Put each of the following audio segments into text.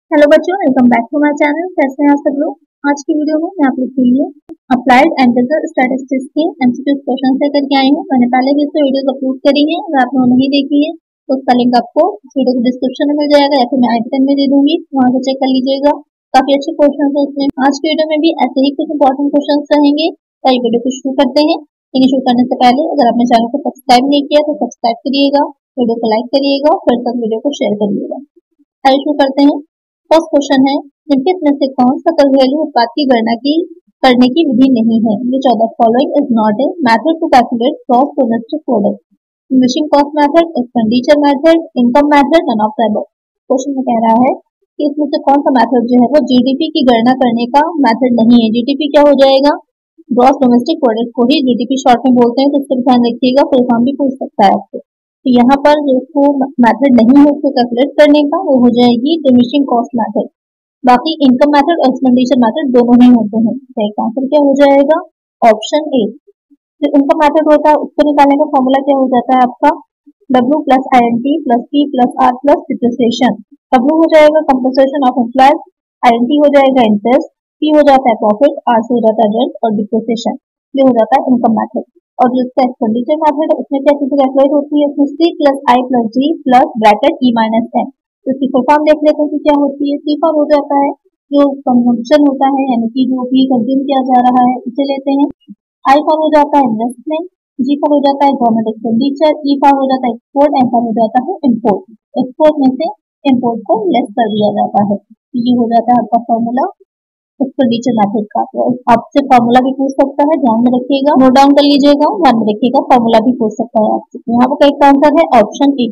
Hello बच्चों, welcome back to my channel. कैसे हैं आप सब लोग। आज की वीडियो में मैं आप लोग के लिए अप्लाइड एंड रिजल्ट स्टैटिस्टिक्स के एमसीक्यू क्वेश्चन लेकर के आई हूँ। मैंने पहले भी इससे वीडियोस अपलोड करी है, अगर आप लोगों ने नहीं देखी है तो उसका लिंक आपको वीडियो के डिस्क्रिप्शन में मिल जाएगा या फिर मैं आई बटन में दे दूंगी, वहाँ से चेक कर लीजिएगा। काफी अच्छे क्वेश्चन है उसमें। आज की वीडियो में भी ऐसे ही कुछ इंपॉर्टेंट क्वेश्चन रहेंगे। तो ये वीडियो को शुरू करते हैं। लेकिन शुरू करने से पहले अगर आपने चैनल को सब्सक्राइब नहीं किया तो सब्सक्राइब करिएगा, वीडियो को लाइक करिएगा, फिर तक वीडियो को शेयर करिएगा। आइए शुरू करते हैं। फर्स्ट क्वेश्चन है, निम्नलिखित में से कौन सा घरेलू उत्पाद की गणना करने की विधि नहीं है। Which of the following is not a method to calculate gross domestic product, finishing cost method, expenditure method, income method, none of the above. Question में कह रहा है कि इसमें से कौन सा मेथड जो है वो जीडीपी की गणना करने का मेथड नहीं है। जीडीपी क्या हो जाएगा, ग्रॉस डोमेस्टिक प्रोडक्ट को ही जीडीपी शॉर्ट में बोलते हैं, तो इसका ध्यान रखिएगा, फुल फॉर्म भी पूछ सकता है आपको। तो यहाँ पर जो मेथड नहीं है उसको कैलकुलेट करने का, वो हो जाएगी डिमिनिशिंग कॉस्ट मेथड। बाकी इनकम मेथड और एक्सपेंडिचर मेथड दोनों ही होते हैं। तो एक आंसर क्या हो जाएगा, ऑप्शन ए। जो इनकम मेथड होता है उसको निकालने का फॉर्मूला क्या हो जाता है आपका, W plus INT plus P plus R plus depreciation. W हो जाएगा कंपनसेशन ऑफ एम्प्लॉयज, INT हो जाएगा इंटरेस्ट, P हो जाता है प्रॉफिट, R से हो जाता है रेंट और डिप्रिसिएशन। ये हो जाता है इनकम मेथड। और जो इसका एक्सपेंडिचर मेथड है उसमें क्या चीजें कैलकुलेट होती है, उसमें C plus I plus G plus bracket E minus N। तो इसकी फुल फॉर्म देख लेते हैं कि क्या होती है। C फॉर्म हो जाता है जो कंजम्पशन होता है, यानी कि जो भी कंज्यूम किया जा रहा है उसे लेते हैं। I फॉर्म हो जाता है इन्वेस्टमेंट, G फॉर्म हो जाता है गवर्नमेंट एक्सपेंडिचर, E फॉर्म हो जाता है एक्सपोर्ट, N फॉर्म हो जाता है इम्पोर्ट। एक्सपोर्ट में से इम्पोर्ट को लेस कर दिया जाता है। ये हो जाता है आपका फॉर्मूला एक्सपेंडिचर मेथड का। तो आपसे फॉर्मूला भी पूछ सकता है, ध्यान में रखिएगा, नोट डाउन कर लीजिएगा, ध्यान में रखिएगा, फॉर्मूला भी पूछ सकता है आपसे। यहाँ पर करेक्ट आंसर है ऑप्शन ए।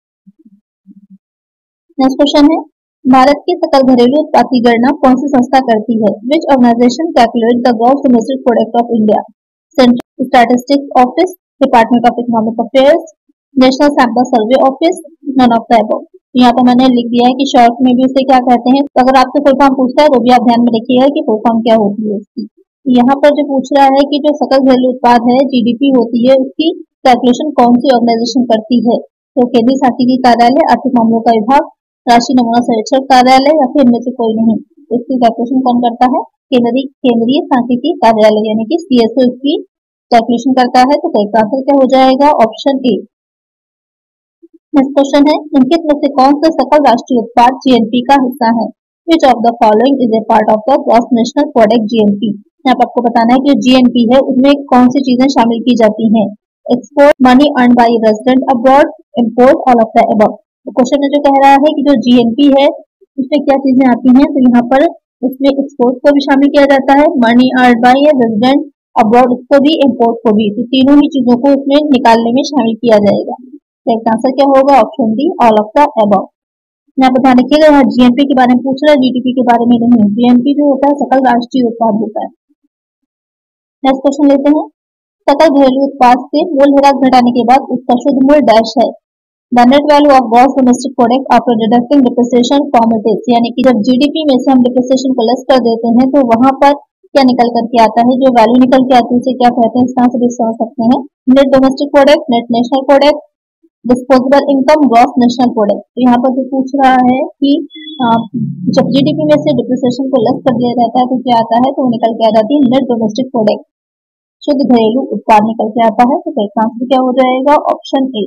नेक्स्ट क्वेश्चन है, भारत के सकल घरेलू उत्पाद की गणना कौन सी संस्था करती है। Which organisation calculate the gross domestic product of India. Central statistics office, department of economic affairs, national sample survey office, none of the above. यहाँ पर मैंने लिख दिया है कि शॉर्ट में भी उसे क्या कहते हैं। तो अगर आपसे फुल फॉर्म पूछता है तो भी आप ध्यान में रखिएगा कि फुल फॉर्म क्या होती है उसकी। यहाँ पर जो पूछ रहा है कि जो सकल घरेलू उत्पाद है जीडीपी होती है, उसकी कैलकुलेशन कौन सी ऑर्गेनाइजेशन करती है। तो केंद्रीय सांख्यिकी कार्यालय, आर्थिक मामलों का विभाग, राष्ट्रीय नमूना सर्वेक्षण कार्यालय या फिर इनमें से कोई नहीं। इसकी कैलकुलेशन कौन करता है, केंद्रीय सांख्यिकी कार्यालय यानी कि CSO इसकी कैलकुलेशन करता है। तो करेक्ट आंसर क्या हो जाएगा, ऑप्शन ए। नेक्स्ट क्वेश्चन है, निम्नलिखित में से कौन सा सकल राष्ट्रीय उत्पाद GNP का हिस्सा है। Which of the following is a part of the gross national product GNP। यहाँ पर आपको बताना है कि GNP है उसमें कौन सी चीजें शामिल की जाती हैं। Export, money earn by resident abroad, import, all of the above. तो क्वेश्चन में जो कह रहा है कि जो GNP है उसमें क्या चीजें आती हैं, तो यहाँ पर इसमें एक्सपोर्ट को भी शामिल किया जाता है, money earn by resident abroad उसको भी, इम्पोर्ट को भी। तो तीनों ही चीजों को उसमें निकालने में शामिल किया जाएगा। करेक्ट आंसर क्या होगा, option D, all of the above. यहाँ पर ध्यान रखिएगा, यहाँ GNP के बारे में पूछ रहा है, जीडीपी के बारे में नहीं। GNP जो होता है सकल राष्ट्रीय उत्पाद होता है। नेक्स्ट क्वेश्चन लेते हैं, सकल घरेलू उत्पाद से मूल ह्रास घटाने के बाद उसका शुद्ध मूल्य डैश है। The net value of gross domestic product after deducting depreciation from it is. यानी कि जब जीडीपी में से हम डिप्रिसिएशन को लेस कर देते हैं तो वहां पर क्या निकल करके आता है, जो वैल्यू निकल के आती है उसे क्या कहते हैं, इस तरह से भी समझ सकते हैं। Net domestic product, net national product, disposable income, gross national product. तो यहाँ पर जो पूछ रहा है कि जब जीडीपी में से डिप्रिसिएशन को लेस कर दिया जाता है तो क्या आता है, तो निकल के आ जाती है नेट डोमेस्टिक प्रोडक्ट, शुद्ध घरेलू उत्पाद निकल के आता है। तो करेक्ट आंसर क्या हो जाएगा, ऑप्शन ए।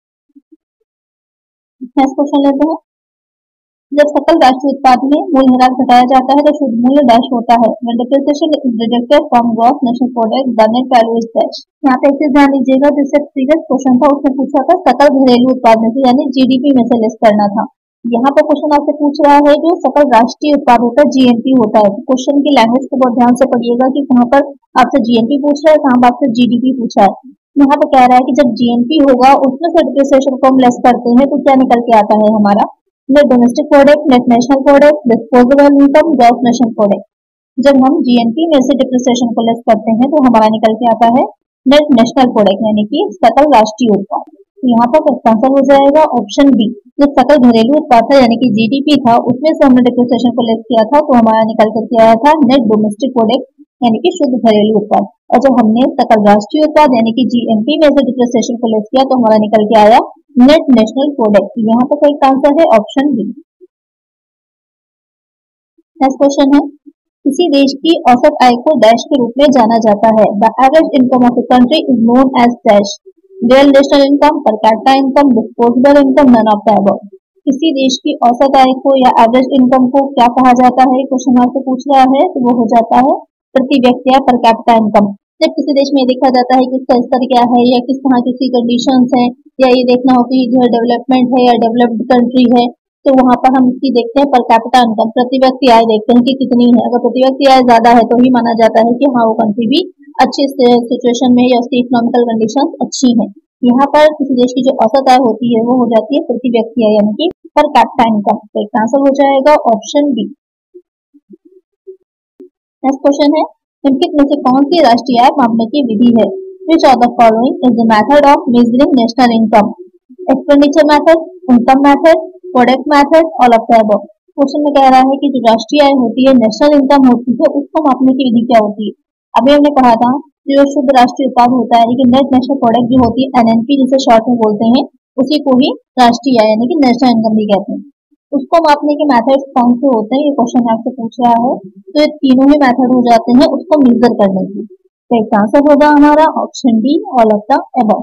नेक्स्ट क्वेश्चन लेते हैं, जब सकल राष्ट्रीय उत्पाद में मूल ह्रास घटाया जाता है तो शुद्ध मूल्य डैश होता है। When depreciation is deducted from gross national product, the net value is dash। यहाँ पे एक चीज ध्यान दीजिएगा, जिससे प्रीवियस क्वेश्चन था उसने पूछा था सकल घरेलू उत्पाद में से यानी जीडीपी में से लेस करना था। यहाँ पर क्वेश्चन आपसे पूछ रहा है जो सकल राष्ट्रीय उत्पाद होता है GNP होता है। क्वेश्चन की लैंग्वेज को बहुत ध्यान से पढ़िएगा कि कहाँ पर आपसे GNP पूछ रहा है, कहाँ पर आपसे GDP पूछा है। यहाँ पे कह रहा है कि जब GNP होगा उसमें से डिप्रिसिएशन को हम लेस करते हैं तो क्या निकल के आता है हमारा, net domestic product, net national product, disposable income, gross national product. जब हम GNP में से डिप्रिसिएशन को लेस करते हैं तो हमारा निकल के आता है नेट नेशनल प्रोडक्ट यानी कि सकल राष्ट्रीय उत्पाद। तो यहाँ पर आंसर हो जाएगा ऑप्शन बी। जो सकल घरेलू उत्पाद था यानी कि GDP था उसमें से हमने डिप्रिसिएशन को लेस किया था तो हमारा निकल करके आया था नेट डोमेस्टिक प्रोडक्ट यानी कि शुद्ध घरेलू उत्पाद। और जब हमने सकल राष्ट्रीय उत्पाद यानी कि GNP में से डिप्रिसिएशन को लेस किया तो हमारा निकल के आया नेट नेशनल प्रोडक्ट। यहाँ पर करेक्ट आंसर है ऑप्शन बी। नेक्स्ट क्वेश्चन है, किसी देश की औसत आय को डैश के रूप में जाना जाता है। The average income of a country is known as dash. Real national income, per capita income, disposable income, none of the above. किसी देश की औसत आय को या एवरेज इनकम को क्या कहा जाता है, क्वेश्चन आपसे पूछ रहा है, तो वो हो जाता है प्रति व्यक्ति या पर कैपिटा इनकम। जब किसी देश में देखा जाता है कि इसका स्तर क्या है या किस तरह की उसकी कंडीशंस हैं, या ये देखना हो कि जो डेवलपमेंट है या डेवलप्ड कंट्री है, तो वहां पर हम इसकी देखते हैं पर कैपिटा इनकम, प्रति व्यक्ति आय देखते हैं कि कितनी है। अगर प्रति व्यक्ति आय ज्यादा है तो ही माना जाता है कि हाँ वो कंट्री भी अच्छी सिचुएशन में या उसकी इकोनॉमिकल कंडीशन अच्छी है। यहाँ पर किसी देश की जो औसत आय होती है वो हो जाती है प्रति व्यक्ति आय यानी कि पर कैपिटा इनकम। तो एक आंसर हो जाएगा ऑप्शन बी। नेक्स्ट क्वेश्चन है, निम्नलिखित में से कौन सी राष्ट्रीय आय मापने की विधि है। Which of the following is the method of measuring national income. Expenditure method, income method, product method, all of the above. Question में कह रहा है कि जो राष्ट्रीय आय होती है, नेशनल इनकम होती है, उसको मापने की विधि क्या होती है। अभी हमने कहा था जो शुद्ध राष्ट्रीय उत्पाद होता है यानी कि नेट नेशनल प्रोडक्ट जो होती है एनएनपी जिसे शॉर्ट में बोलते हैं, उसी को ही राष्ट्रीय आय यानी कि नेशनल इनकम भी कहते हैं। उसको मापने के मेथड्स कौन से होते हैं, ये क्वेश्चन आपसे पूछ रहा है। तो ये तीनों ही मेथड हो जाते हैं उसको मेजर करने की। तो एक आंसर होगा हमारा option D, all of the above.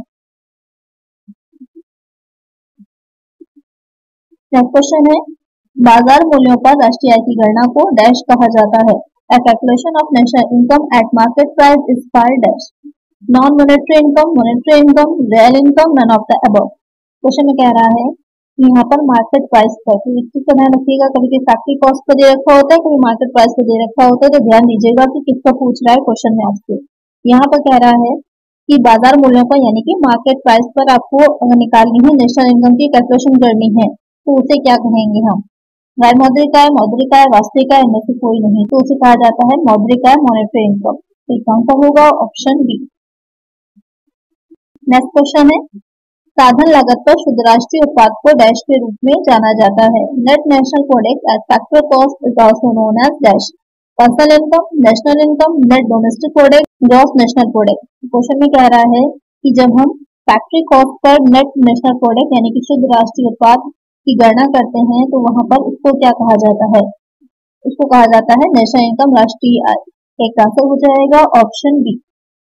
Next question है, बाजार मूल्यों पर राष्ट्रीय आय की गणना को डैश कहा जाता है। A calculation of national income at market price is called dash. Non-monetary income, monetary income, real income, none of the above. Question में कह रहा है कि यहाँ पर मार्केट प्राइस पर, तो इस चीज का ध्यान रखिएगा, कभी कभी फैक्ट्री कॉस्ट पर दे रखा होता है, कभी मार्केट प्राइस पर दे रखा होता है, तो ध्यान दीजिएगा कि किसका पूछ रहा है क्वेश्चन में आपसे। यहाँ पर कह रहा है कि बाजार मूल्यों पर यानी कि मार्केट प्राइस पर आपको अगर निकालनी है नेशनल इनकम की कैलकुलेशन करनी है, तो उसे क्या कहेंगे हम। गैर मौद्रिक आय, मौद्रिक आय, वास्तविक आय, इनमें से कोई नहीं, तो उसे कहा जाता है मौद्रिक आय, मॉनेटरी इनकम। तो इसका आंसर होगा ऑप्शन बी। नेक्स्ट क्वेश्चन है, साधन लागत पर शुद्ध राष्ट्रीय उत्पाद को डैश के रूप में जाना जाता है। Net national product at factor cost is also known as dash. Personal income, national income, net domestic product, gross national product. Question में कह रहा है कि जब हम फैक्ट्री कॉस्ट पर नेट नेशनल प्रोडक्ट यानी कि शुद्ध राष्ट्रीय उत्पाद की गणना करते हैं, तो वहां पर उसको क्या कहा जाता है, उसको कहा जाता है नेशनल इनकम, राष्ट्रीय आय। एक आंसर हो जाएगा ऑप्शन बी।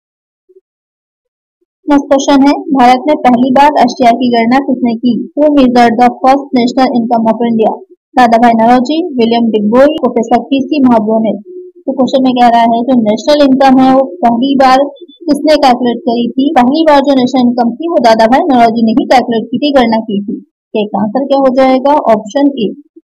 नेक्स्ट क्वेश्चन है, भारत में पहली बार राष्ट्रीय आय की गणना किसने की। Who measured the first national income of India. Dadabhai Naoroji, William Digby, professor PC Mahajan. तो क्वेश्चन में कह रहा है जो नेशनल इनकम है वो पहली बार किसने कैलकुलेट करी थी। पहली बार जो नेशनल इनकम थी वो दादाभाई नौरोजी ने ही कैलकुलेट की थी, गणना की थी। एक आंसर क्या हो जाएगा ऑप्शन ए।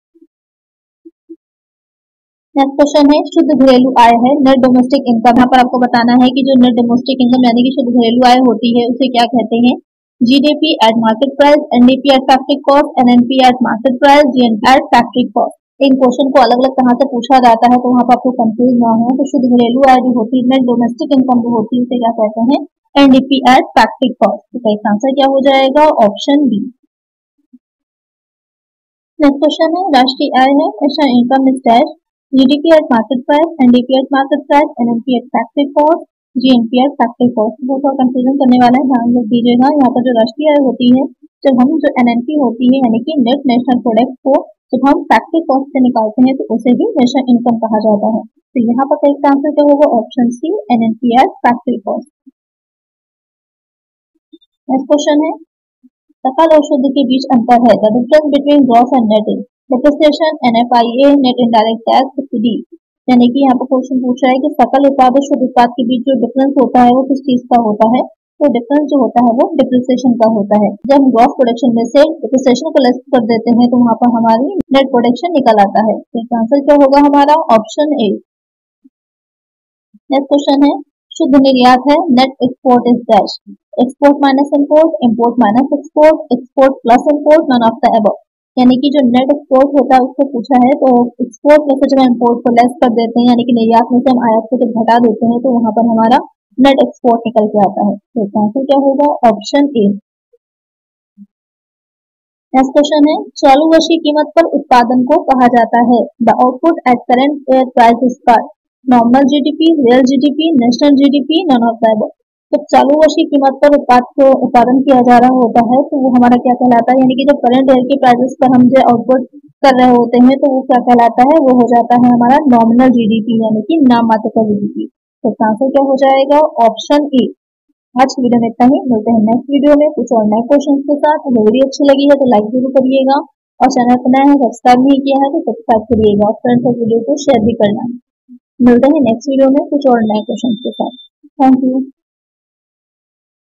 नेक्स्ट क्वेश्चन है, शुद्ध घरेलू आय है नेट डोमेस्टिक इनकम। यहाँ पर आपको बताना है कि जो नेट डोमेस्टिक इनकम यानी कि शुद्ध घरेलू आय होती है उसे क्या कहते हैं। GDP at market price, NDP at factory cost, NNP at market price, GNP at factory cost. इन क्वेश्चन को अलग अलग तरह से पूछा जाता है तो वहाँ पर आपको कंफ्यूज ना हो। तो शुद्ध घरेलू आय जो होती है, नेट डोमेस्टिक इनकम जो होती है उसे क्या कहते हैं, एनडीपी एट फैक्ट्री कॉस्ट। तो इसका आंसर क्या हो जाएगा ऑप्शन बी। नेक्स्ट क्वेश्चन है, राष्ट्रीय आय है national income is dash. GDP at market price, NDP at market price, NNP at factory cost, GNP at factory cost. बहुत थोड़ा कंफ्यूजन करने वाला है, ध्यान रख दीजिएगा। यहाँ पर जो राष्ट्रीय आय होती है, जब हम जो एनएनपी होती है यानी कि नेट नेशनल प्रोडक्ट को जब हम फैक्ट्री कॉस्ट से निकालते हैं तो उसे ही नेशनल इनकम कहा जाता है। तो यहाँ पर इसका आंसर क्या होगा option C, NNP at factory cost. Next question है, सकल और शुद्ध के बीच अंतर है। The difference between gross and net is depreciation, NFIA, net indirect tax, subsidy. यानी कि यहाँ पर क्वेश्चन पूछ रहा है कि सकल उत्पाद और शुद्ध उत्पाद के बीच जो डिफरेंस होता है वो किस चीज का होता है। तो डिफरेंस जो होता है वो डिप्रिसिएशन का होता है। जब हम ग्रॉस प्रोडक्शन में से डिप्रिसिएशन को लेस कर देते हैं तो वहां पर हमारी नेट प्रोडक्शन निकल आता है। तो इसका आंसर क्या होगा हमारा ऑप्शन ए। नेक्स्ट क्वेश्चन है, शुद्ध निर्यात है net export is dash. Export minus import, import minus export, export plus import, none of the above. यानी कि जो नेट एक्सपोर्ट होता है उसको पूछा है, तो एक्सपोर्ट में से जब हम इम्पोर्ट को लेस कर देते हैं यानी कि निर्यात में से हम आयात को जब घटा देते हैं तो वहां पर हमारा नेट एक्सपोर्ट निकल के आता है। तो इसका आंसर क्या होगा ऑप्शन ए। नेक्स्ट क्वेश्चन है, चालू वर्ष की कीमत पर उत्पादन को कहा जाता है। The output at current year price is called nominal GDP, real GDP, national GDP, none of the above. जब चालू वर्ष की कीमत पर उत्पाद को उत्पादन किया जा रहा होता है तो वो हमारा क्या कहलाता है, यानी कि जब करंट ईयर के प्राइसेस पर हम जो आउटपुट कर रहे होते हैं तो वो क्या कहलाता है, वो हो जाता है हमारा नॉमिनल जीडीपी यानी कि नाम मात्र का जीडीपी। तो इसका आंसर क्या हो जाएगा, ऑप्शन ए। आज की वीडियो में इतना ही, मिलते हैं नेक्स्ट वीडियो में कुछ और नए क्वेश्चन के साथ। अगर वीडियो अच्छी लगी है तो लाइक जरूर करिएगा और चैनल पर नया है सब्सक्राइब नहीं किया है तो सब्सक्राइब करिएगा और फ्रेंड्स और वीडियो को शेयर भी करना है। मिलते हैं नेक्स्ट वीडियो में कुछ और नए क्वेश्चन के साथ। Thank you.